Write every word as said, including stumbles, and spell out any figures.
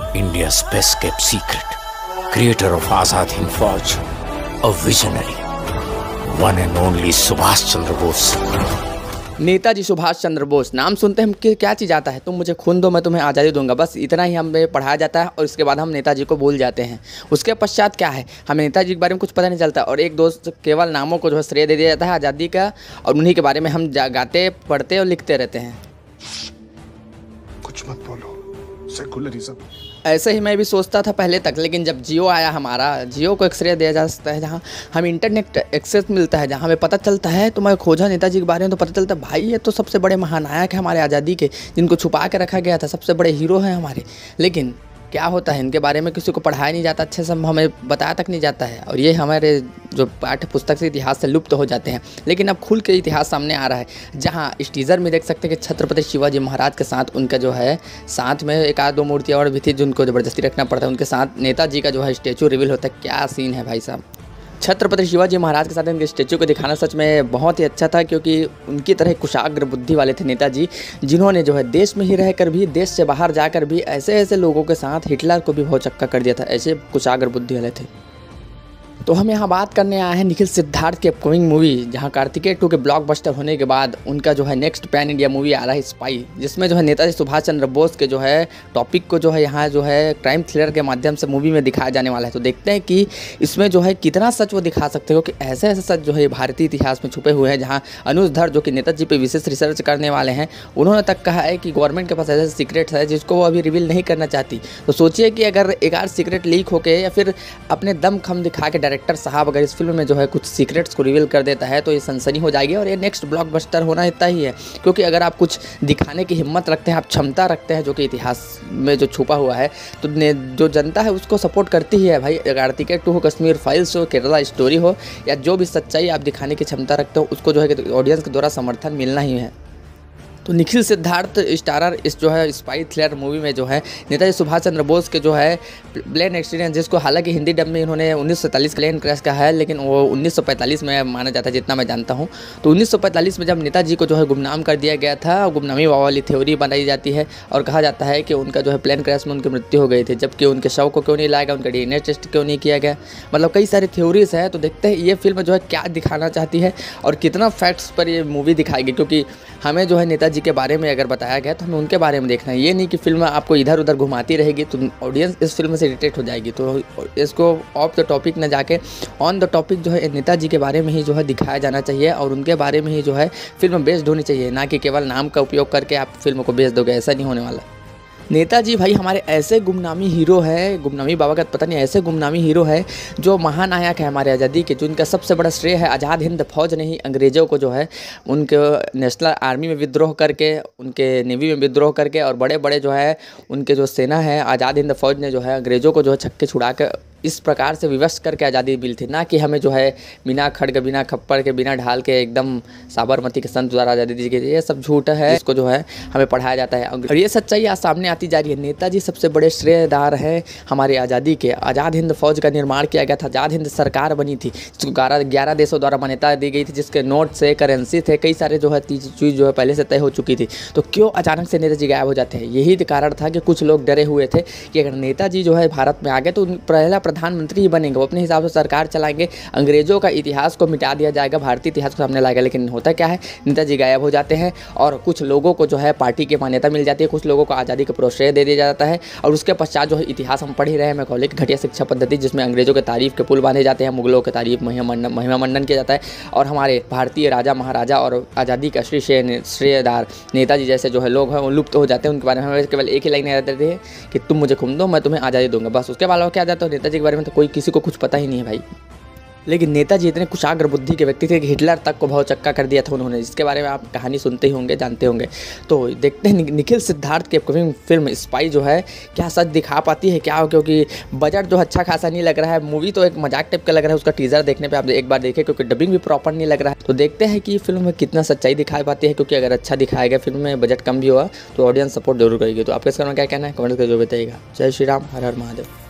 India's best kept secret, creator of Azad Hind Fauj, a visionary, one and only Subhash Chandra Bose. Netaji Subhash Chandra Bose नाम सुनते हम कि क्या चीज़ आता है, तुम मुझे खून दो मैं तुम्हें आज़ादी दूंगा, बस इतना ही हमें पढ़ाया जाता है और इसके बाद हम नेताजी को भूल जाते हैं। उसके पश्चात क्या है, हमें नेताजी के बारे में कुछ पता नहीं चलता और एक दोस्त केवल नामों को जो है श्रेय दे दिया जाता है आज़ादी का, और उन्हीं के बारे में हम गाते पढ़ते और लिखते रहते हैं। कुछ मत बोलो, सेकुलरिज्म। ऐसे ही मैं भी सोचता था पहले तक, लेकिन जब जियो आया हमारा, जियो को एक्सरे दिया जा सकता है, जहाँ हमें इंटरनेट एक्सेस मिलता है, जहाँ हमें पता चलता है, तो मैं खोजा नेताजी के बारे में तो पता चलता है भाई ये तो सबसे बड़े महानायक है हमारे आज़ादी के, जिनको छुपा के रखा गया था, सबसे बड़े हीरो हैं हमारे। लेकिन क्या होता है, इनके बारे में किसी को पढ़ाया नहीं जाता, अच्छे से हमें बताया तक नहीं जाता है, और ये हमारे जो पाठ्य पुस्तक से इतिहास से लुप्त हो जाते हैं। लेकिन अब खुल के इतिहास सामने आ रहा है, जहाँ इस टीज़र में देख सकते हैं कि छत्रपति शिवाजी महाराज के साथ उनका जो है साथ में एक आध दो मूर्तियाँ और भी थी जिनको ज़बरदस्ती रखना पड़ता है, उनके साथ नेताजी का जो है स्टेचू रिवील होता है। क्या सीन है भाई साहब। छत्रपति शिवाजी महाराज के साथ इनके स्टैचू को दिखाना सच में बहुत ही अच्छा था, क्योंकि उनकी तरह कुशाग्र बुद्धि वाले थे नेताजी, जिन्होंने जो है देश में ही रहकर भी, देश से बाहर जाकर भी ऐसे ऐसे लोगों के साथ हिटलर को भी बहुत चक्का कर दिया था, ऐसे कुशाग्र बुद्धि वाले थे। तो हम यहाँ बात करने आए हैं निखिल सिद्धार्थ की अपकमिंग मूवी, जहाँ कार्तिकेय टू के ब्लॉकबस्टर होने के बाद उनका जो है नेक्स्ट पैन इंडिया मूवी आ रहा है स्पाई, जिसमें जो है नेताजी सुभाष चंद्र बोस के जो है टॉपिक को जो है यहाँ जो है क्राइम थ्रिलर के माध्यम से मूवी में दिखाया जाने वाला है। तो देखते हैं कि इसमें जो है कितना सच वो दिखा सकते हो, कि ऐसे ऐसे सच जो है भारतीय इतिहास में छुपे हुए हैं, जहाँ अनुज धर जो कि नेताजी पर विशेष रिसर्च करने वाले हैं, उन्होंने तक कहा है कि गवर्नमेंट के पास ऐसे सीक्रेट्स है जिसको वो अभी रिवील नहीं करना चाहती। तो सोचिए कि अगर एक आध सीक्रेट लीक होके या फिर अपने दम खम दिखा के डायरेक्टर साहब अगर इस फिल्म में जो है कुछ सीक्रेट्स को रिवील कर देता है, तो ये सनसनी हो जाएगी और ये नेक्स्ट ब्लॉकबस्टर होना इतना ही है। क्योंकि अगर आप कुछ दिखाने की हिम्मत रखते हैं, आप क्षमता रखते हैं जो कि इतिहास में जो छुपा हुआ है, तो जो जनता है उसको सपोर्ट करती ही है भाई। कार्तिकेय टू हो, कश्मीर फाइल्स हो, केरला स्टोरी हो, या जो भी सच्चाई आप दिखाने की क्षमता रखते हो, उसको जो है ऑडियंस के द्वारा समर्थन मिलना ही है। तो निखिल सिद्धार्थ स्टारर इस जो है स्पाई थ्रिलर मूवी में जो है नेताजी सुभाष चंद्र बोस के जो है प्लेन एक्सीडेंट, जिसको हालांकि हिंदी डब में इन्होंने उन्नीस सौ सैंतालीस प्लेन क्रैश का है, लेकिन वो उन्नीस सौ पैंतालीस में माना जाता है जितना मैं जानता हूँ। तो उन्नीस सौ पैंतालीस में जब नेताजी को जो है गुमनाम कर दिया गया था, गुमनामी वाली थ्योरी बनाई जाती है और कहा जाता है कि उनका जो है प्लेन क्रैश में उनकी मृत्यु हो गई थी, जबकि उनके शव को क्यों नहीं लाया गया, उनका डी एन ए टेस्ट क्यों नहीं किया गया, मतलब कई सारी थ्योरीज है। तो देखते हैं ये फिल्म जो है क्या दिखाना चाहती है और कितना फैक्ट्स पर ये मूवी दिखाएगी, क्योंकि हमें जो है नेताजी के बारे में अगर बताया गया तो हमें उनके बारे में देखना है। ये नहीं कि फिल्म आपको इधर उधर घुमाती रहेगी तो ऑडियंस इस फिल्म से इरिटेट हो जाएगी। तो इसको ऑफ द टॉपिक न जाके ऑन द टॉपिक जो है नेताजी के बारे में ही जो है दिखाया जाना चाहिए और उनके बारे में ही जो है फिल्म बेस्ड होनी चाहिए, ना कि केवल नाम का उपयोग करके आप फिल्म को बेच दोगे, ऐसा नहीं होने वाला। नेताजी भाई हमारे ऐसे गुमनामी हीरो है, गुमनामी बाबा का पता नहीं, ऐसे गुमनामी हीरो है जो महानायक है हमारे आज़ादी के, जो उनका सबसे बड़ा श्रेय है आज़ाद हिंद फौज ने ही अंग्रेज़ों को जो है उनके नेशनल आर्मी में विद्रोह करके, उनके नेवी में विद्रोह करके और बड़े बड़े जो है उनके जो सेना है आज़ाद हिंद फौज ने जो है अंग्रेज़ों को जो है छक्के छुड़ा कर इस प्रकार से विवश करके आज़ादी मिली थी, ना कि हमें जो है बिना खड़ग, बिना खप्पड़ के, बिना ढाल के एकदम साबरमती के संत द्वारा आज़ादी दी गई। ये सब झूठ है, इसको जो है हमें पढ़ाया जाता है और ये सच्चाई आज सामने आती जा रही है। नेताजी सबसे बड़े श्रेयदार हैं हमारी आज़ादी के। आज़ाद हिंद फौज का निर्माण किया गया था, आज़ाद हिंद सरकार बनी थी, जिसको ग्यारह ग्यारह देशों द्वारा मान्यता दी गई थी, जिसके नोट से करेंसी थे, कई सारे जो है चीज़ जो है पहले से तय हो चुकी थी। तो क्यों अचानक से नेताजी गायब हो जाते हैं? यही कारण था कि कुछ लोग डरे हुए थे कि अगर नेताजी जो है भारत में आ गए तो पहला प्रधानमंत्री ही बनेंगे, वो अपने हिसाब से सरकार चलाएंगे, अंग्रेजों का इतिहास को मिटा दिया जाएगा, भारतीय इतिहास को सामने लाएगा। लेकिन होता क्या है, नेताजी गायब हो जाते हैं और कुछ लोगों को जो है पार्टी की मान्यता मिल जाती है, कुछ लोगों को आज़ादी का प्रोत्साहन दे दिया जाता है और उसके पश्चात जो है इतिहास हम पढ़ ही रहे हैं, मैं कहूँ कि घटिया शिक्षा पद्धति, जिसमें अंग्रेजों के तारीफ के पुल बांधे जाते हैं, मुगलों के तारीफ महिमा मंडन किया जाता है और हमारे भारतीय राजा महाराजा और आज़ादी का श्री श्रेयदार नेताजी जैसे जो है लोग हैं वो लुप्त हो जाते हैं। उनके बारे में हमें केवल एक ही लाइन याद रहती है कि तुम मुझे खून दो मैं तुम्हें आज़ादी दूंगा, बस। उसके अलावा क्या जाता है नेताजी के बारे में तो कोई किसी को कुछ पता ही नहीं है भाई। लेकिन नेताजी इतने कुशाग्र बुद्धि के व्यक्ति थे कि हिटलर तक को बहुत चक्का कर दिया था उन्होंने, जिसके बारे में आप कहानी सुनते ही होंगे, जानते होंगे। तो देखते हैं निखिल सिद्धार्थ की अपकमिंग फिल्म स्पाई जो है क्या सच दिखा पाती है क्या, क्योंकि बजट जो अच्छा खासा नहीं लग रहा है, मूवी तो एक मजाक टाइप का लग रहा है, उसका टीजर देखने पर आप एक बार देखें, क्योंकि डबिंग भी प्रॉपर नहीं लग रहा है। तो देखते हैं कि फिल्म में कितना सच्चाई दिखा पाती है, क्योंकि अगर अच्छा दिखाया गया फिल्म में, बजट कम भी हुआ तो ऑडियंस सपोर्ट जरूर करेगी। तो आपके इसका क्या कहना है कमेंट करके जो बताइएगा। जय श्री राम, हर हर महादेव।